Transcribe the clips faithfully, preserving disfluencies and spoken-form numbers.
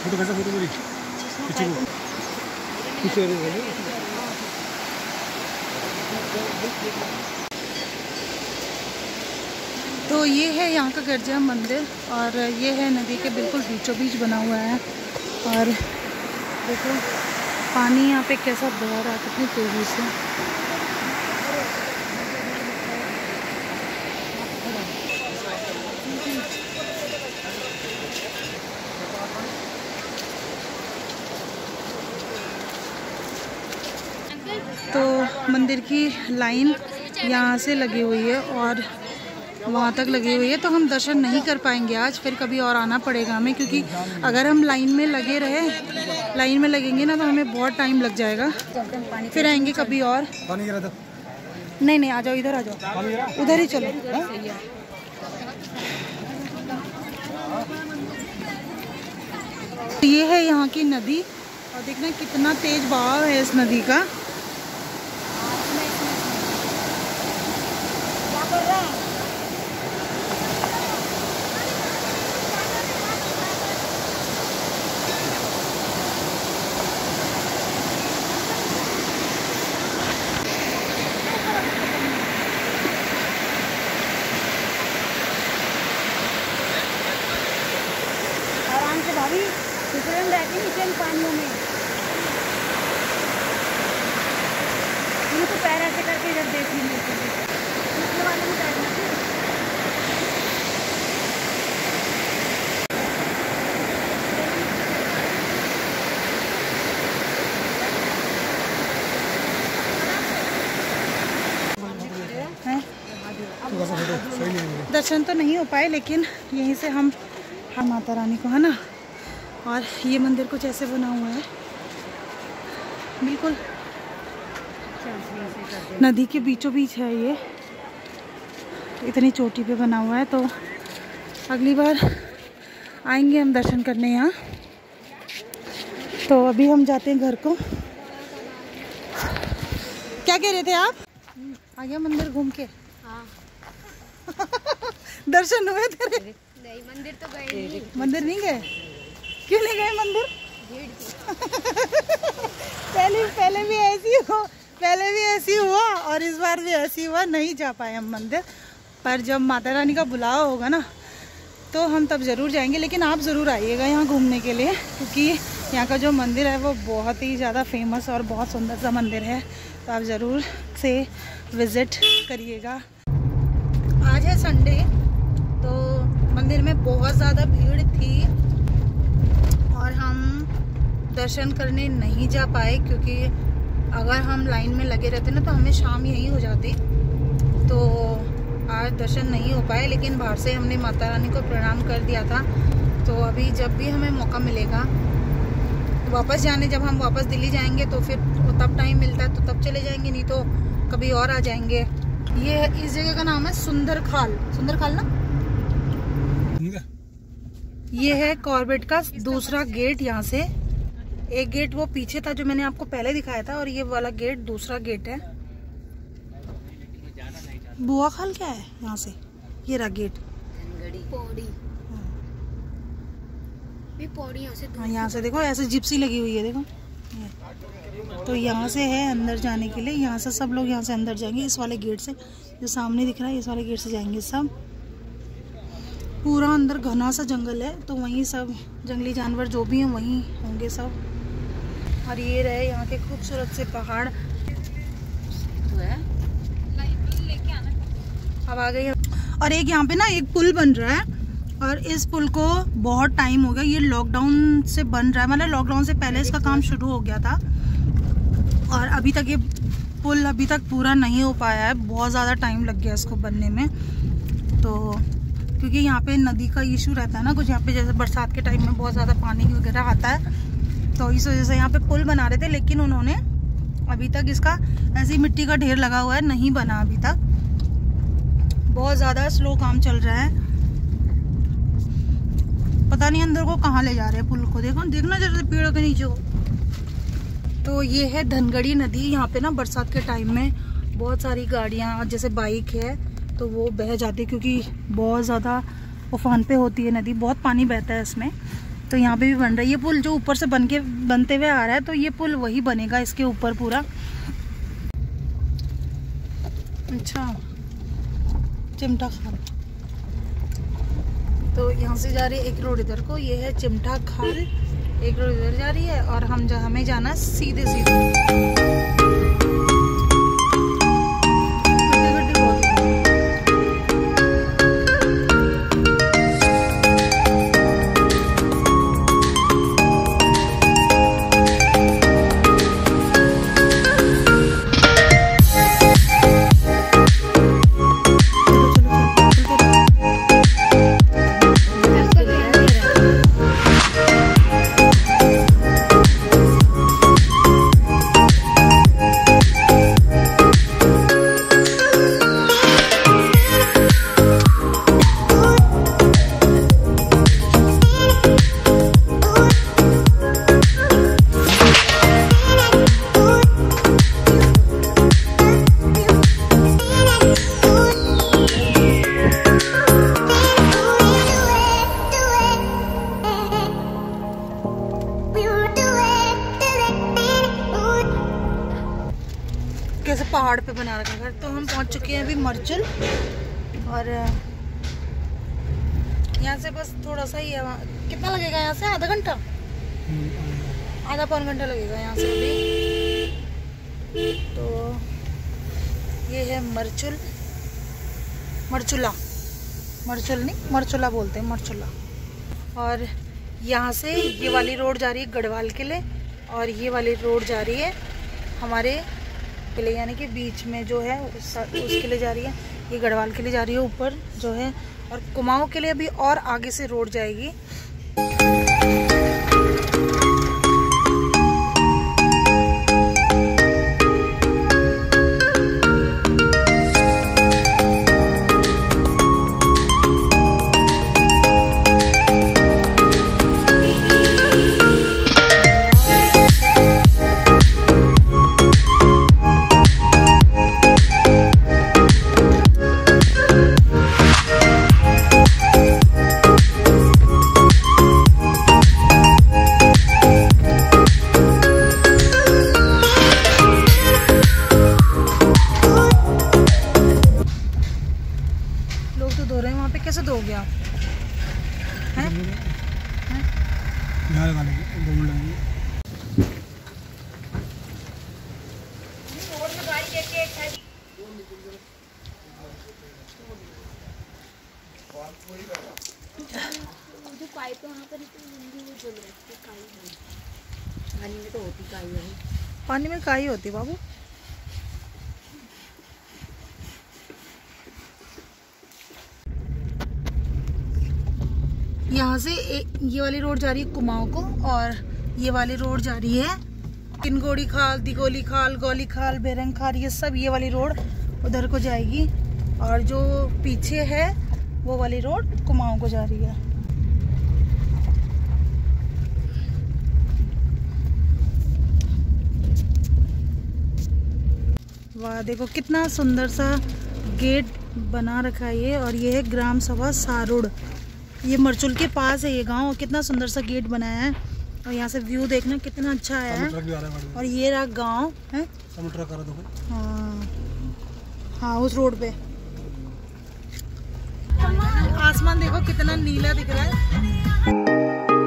Photo कैसा photo पूरी पीछे को पीछे तो ये है यहाँ का गिरजा मंदिर और ये है नदी के बिल्कुल बीचों बीच बना हुआ है। और देखो पानी यहाँ पे कैसा बह रहा है कितनी तेजी से। तो मंदिर की लाइन यहाँ से लगी हुई है और वहाँ तक लगी हुई है, तो हम दर्शन नहीं कर पाएंगे आज, फिर कभी और आना पड़ेगा हमें, क्योंकि अगर हम लाइन में लगे रहे लाइन में लगेंगे ना तो हमें बहुत टाइम लग जाएगा। फिर आएंगे कभी और। नहीं नहीं आ जाओ, इधर आ जाओ, उधर ही चलो। ये है यहाँ की नदी और देखना कितना तेज बहाव है इस नदी का। भाभी फिसलन रहती नीचे पानियों में, तो पैर ऐसे करके इधर देख ली वाले में बैठना। दर्शन तो नहीं हो पाए, लेकिन यहीं से हम हम माता रानी को, है ना। और ये मंदिर कुछ ऐसे बना हुआ है, बिल्कुल नदी के बीचों बीच है ये, इतनी चोटी पे बना हुआ है। तो अगली बार आएंगे हम दर्शन करने यहाँ। तो अभी हम जाते हैं घर को। क्या कह रहे थे आप? आ गया मंदिर घूम के? हाँ। दर्शन हुए तेरे? नहीं, मंदिर तो गए नहीं। मंदिर नहीं गए? क्यों नहीं गए मंदिर? पहले पहले भी ऐसी हो पहले भी ऐसी हुआ और इस बार भी ऐसी हुआ, नहीं जा पाए हम मंदिर। पर जब माता रानी का बुलावा होगा ना तो हम तब ज़रूर जाएंगे। लेकिन आप ज़रूर आइएगा यहाँ घूमने के लिए, क्योंकि यहाँ का जो मंदिर है वो बहुत ही ज़्यादा फेमस और बहुत सुंदर सा मंदिर है। तो आप ज़रूर से विज़िट करिएगा। आज है संडे, तो मंदिर में बहुत ज़्यादा भीड़ थी और हम दर्शन करने नहीं जा पाए, क्योंकि अगर हम लाइन में लगे रहते ना तो हमें शाम यही हो जाती। तो आज दर्शन नहीं हो पाए, लेकिन बाहर से हमने माता रानी को प्रणाम कर दिया था। तो अभी जब भी हमें मौका मिलेगा वापस जाने, जब हम वापस दिल्ली जाएंगे तो फिर तब टाइम मिलता है तो तब चले जाएंगे, नहीं तो कभी और आ जाएंगे। ये इस जगह का नाम है सुंदर खाल। सुंदर खाल ना, ये है कॉर्बेट का दूसरा गेट। यहाँ से एक गेट वो पीछे था जो मैंने आपको पहले दिखाया था, और ये वाला गेट दूसरा गेट है। बुआ खाल क्या है यहाँ से? ये रहा गेट। पौड़ी पौड़ी यहाँ से, हाँ यहाँ से देखो ऐसे जिप्सी लगी हुई है, देखो। तो यहाँ से है अंदर जाने के लिए, यहाँ से सब लोग यहाँ से अंदर जाएंगे इस वाले गेट से, जो सामने दिख रहा है इस वाले गेट से जाएंगे सब। पूरा अंदर घना सा जंगल है, तो वहीं सब जंगली जानवर जो भी हैं वहीं होंगे सब। और ये रहे यहाँ के खूबसूरत से पहाड़। तो है अब आ गई। और एक यहाँ पे ना एक पुल बन रहा है, और इस पुल को बहुत टाइम हो गया, ये लॉकडाउन से बन रहा है, मतलब लॉकडाउन से पहले इसका काम शुरू हो गया था। और अभी तक ये पुल अभी तक पूरा नहीं हो पाया है, बहुत ज़्यादा टाइम लग गया इसको बनने में। तो क्योंकि यहाँ पे नदी का इशू रहता है ना कुछ, यहाँ पे जैसे बरसात के टाइम में बहुत ज़्यादा पानी वगैरह आता है, तो इस वजह से यहाँ पे पुल बना रहे थे। लेकिन उन्होंने अभी तक इसका ऐसी मिट्टी का ढेर लगा हुआ है, नहीं बना अभी तक, बहुत ज़्यादा स्लो काम चल रहा है। पता नहीं अंदर को कहाँ ले जा रहे हैं पुल को। देखो देखना जरा पेड़ों के नीचे को। तो ये है धनगढ़ी नदी। यहाँ पे ना बरसात के टाइम में बहुत सारी गाड़ियाँ जैसे बाइक है तो वो बह जाती है, क्योंकि बहुत ज़्यादा उफान पे होती है नदी, बहुत पानी बहता है इसमें। तो यहाँ पे भी बन रहा है ये पुल, जो ऊपर से बन के बनते हुए आ रहा है, तो ये पुल वही बनेगा इसके ऊपर पूरा। अच्छा, चिमटा खाल। तो यहाँ से जा रही है एक रोड इधर को, ये है चिमटा खाल, एक रोड इधर जा रही है, और हम जा हमें जाना है सीधे सीधे। कैसे पहाड़ पे बना रखा घर। तो हम पहुंच चुके हैं अभी मरचुल, और यहाँ से बस थोड़ा सा ही है। कितना लगेगा यहाँ से? आधा घंटा, आधा पौन घंटा लगेगा यहाँ से अभी। तो ये है मरचुल, मरचुला, मरचुल नहीं मरचुला बोलते हैं, मरचुला। और यहाँ से ये वाली रोड जा रही है गढ़वाल के लिए, और ये वाली रोड जा रही है हमारे किले, यानी कि बीच में जो है उस, उसके लिए जा रही है। ये गढ़वाल के लिए जा रही है ऊपर जो है, और कुमाऊं के लिए अभी और आगे से रोड जाएगी। कैसे दोगे आप? हैं? हैं? यहाँ लगा लेंगे, दो मिनट लगेंगे। जो पाइप वहाँ पर वो जल रहा है, काई है। पानी में तो होती काई है, पानी में काई होती बाबू। यहाँ से एक ये वाली रोड जा रही है कुमाऊं को, और ये वाली रोड जा रही है किनगोड़ी खाल, दिगोली खाल, गौली खाल, बेरंग खाल, ये सब ये वाली रोड उधर को जाएगी। और जो पीछे है वो वाली रोड कुमाऊं को जा रही है। वाह, देखो कितना सुंदर सा गेट बना रखा है ये। और ये है ग्राम सभा सारुड़, ये मरचुल के पास है ये गांव। कितना सुंदर सा गेट बनाया है, और यहाँ से व्यू देखना कितना अच्छा आया है। और ये रहा गांव है। हाँ हाँ, उस रोड पे आसमान देखो कितना नीला दिख रहा है।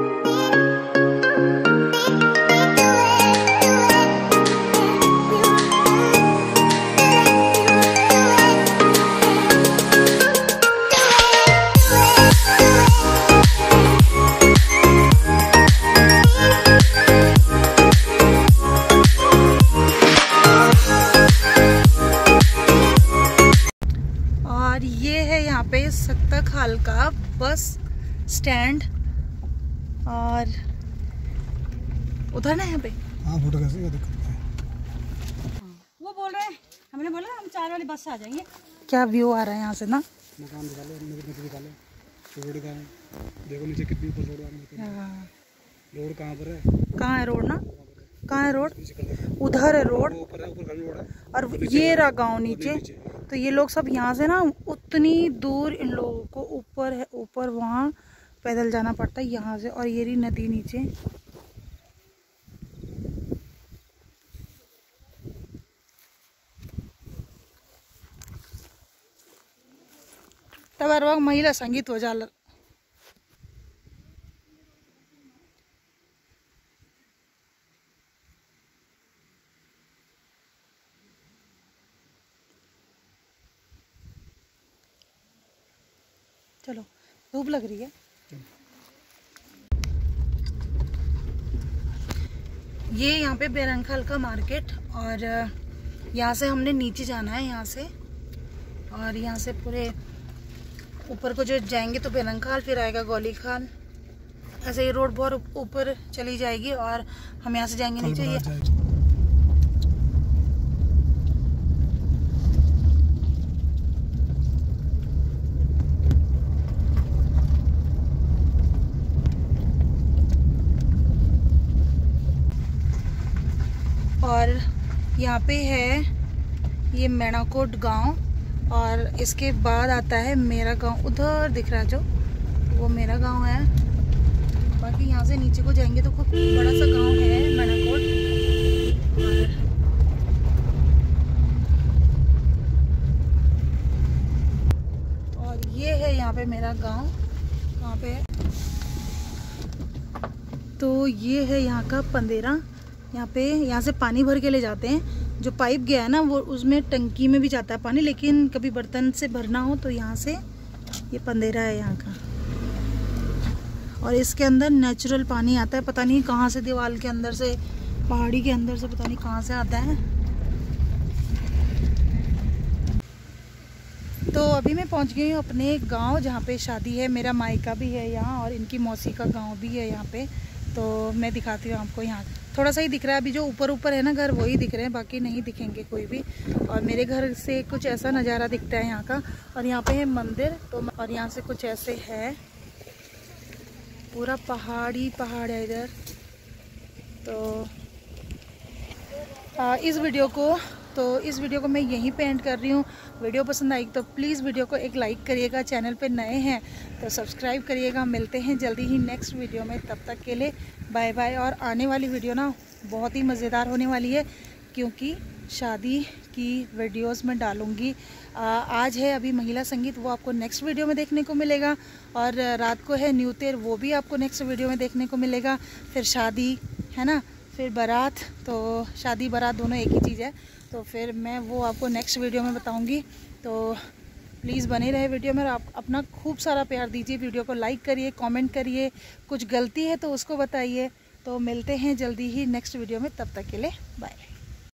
सक्ता खाल का बस स्टैंड, और उधर ना यहाँ पे हाँ फोटो कैसे क्या दिक्कत है? वो बोल रहे हैं, हमने बोला हम चार वाली बस से आ जाएंगे। क्या व्यू आ रहा है यहाँ से ना। मकान निकाले, नीचे निकाले, रोड का है, देखो नीचे कितनी ऊपर रोड है। रोड कहाँ पर है? कहाँ है रोड ना? कहाँ है रोड? उधर है रोड, और ये रहा गाँव नीचे। तो ये लोग सब यहाँ से ना उतनी दूर इन लोगों को ऊपर है, ऊपर वहाँ पैदल जाना पड़ता है यहाँ से। और ये रही नदी नीचे। तब अरवाग महिला संगीत हो जाला। चलो धूप लग रही है। ये यहाँ पे बेरंखल का मार्केट, और यहाँ से हमने नीचे जाना है यहाँ से, और यहाँ से पूरे ऊपर को जो जाएंगे तो बेरंखल, फिर आएगा गौली खाल। ऐसे ये रोड बहुत ऊपर चली जाएगी और हम यहाँ से जाएंगे नीचे। ये और यहाँ पे है ये मेणाकोट गांव, और इसके बाद आता है मेरा गांव, उधर दिख रहा है जो, वो मेरा गांव है। बाकी यहाँ से नीचे को जाएंगे तो खूब बड़ा सा गांव है मेणाकोट। और, और ये है यहाँ पे मेरा गांव, कहाँ पे है, तो ये है यहाँ का पंदेरा। यहाँ पे यहाँ से पानी भर के ले जाते हैं, जो पाइप गया है ना वो उसमें टंकी में भी जाता है पानी, लेकिन कभी बर्तन से भरना हो तो यहाँ से, ये पंदेरा है यहाँ का। और इसके अंदर नेचुरल पानी आता है, पता नहीं कहाँ से, दीवार के अंदर से, पहाड़ी के अंदर से, पता नहीं कहाँ से आता है। तो अभी मैं पहुँच गई हूँ अपने गाँव, जहाँ पे शादी है। मेरा मायका भी है यहाँ और इनकी मौसी का गाँव भी है यहाँ पे। तो मैं दिखाती हूँ आपको। यहाँ थोड़ा सा ही दिख रहा है, अभी जो ऊपर ऊपर है ना घर वही दिख रहे हैं, बाकी नहीं दिखेंगे कोई भी। और मेरे घर से कुछ ऐसा नज़ारा दिखता है यहाँ का। और यहाँ पे है मंदिर, तो और यहाँ से कुछ ऐसे है, पूरा पहाड़ी पहाड़ है इधर। तो आ, इस वीडियो को तो इस वीडियो को मैं यहीं पे एंड कर रही हूँ। वीडियो पसंद आई तो प्लीज़ वीडियो को एक लाइक करिएगा, चैनल पे नए हैं तो सब्सक्राइब करिएगा। मिलते हैं जल्दी ही नेक्स्ट वीडियो में, तब तक के लिए बाय बाय। और आने वाली वीडियो ना बहुत ही मज़ेदार होने वाली है, क्योंकि शादी की वीडियोस में डालूँगी। आज है अभी महिला संगीत, वो आपको नेक्स्ट वीडियो में देखने को मिलेगा। और रात को है न्यू तेर, वो भी आपको नेक्स्ट वीडियो में देखने को मिलेगा। फिर शादी है ना, फिर बारात, तो शादी बारात दोनों एक ही चीज़ है, तो फिर मैं वो आपको नेक्स्ट वीडियो में बताऊंगी। तो प्लीज़ बने रहे वीडियो में, आप अपना खूब सारा प्यार दीजिए। वीडियो को लाइक करिए, कमेंट करिए, कुछ गलती है तो उसको बताइए। तो मिलते हैं जल्दी ही नेक्स्ट वीडियो में, तब तक के लिए बाय।